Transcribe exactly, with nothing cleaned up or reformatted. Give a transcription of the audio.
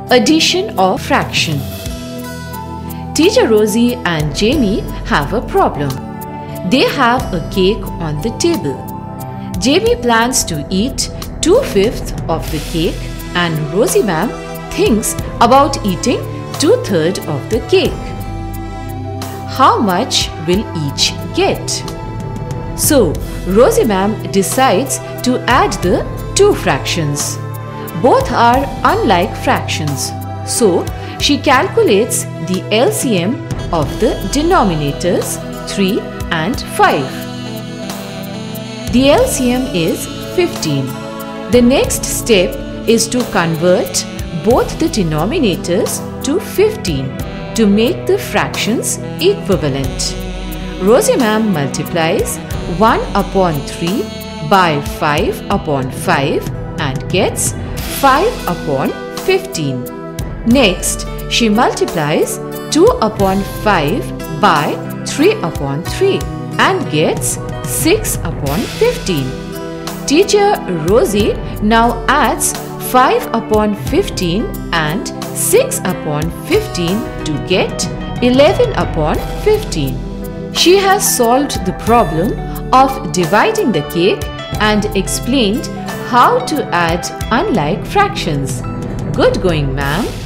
Addition of fraction. Teacher Rosie and Jamie have a problem. They have a cake on the table. Jamie plans to eat two-fifths of the cake and Rosie ma'am thinks about eating two-thirds of the cake. How much will each get? So, Rosie ma'am decides to add the two fractions. Both are unlike fractions. So, she calculates the L C M of the denominators three and five. The L C M is fifteen. The next step is to convert both the denominators to fifteen to make the fractions equivalent. Rosie ma'am multiplies one upon three by five upon five and gets five upon fifteen. Next, she multiplies two upon five by three upon three and gets six upon fifteen. Teacher Rosie now adds five upon fifteen and six upon fifteen to get eleven upon fifteen. She has solved the problem of dividing the cake and explained how to add unlike fractions. Good going, ma'am.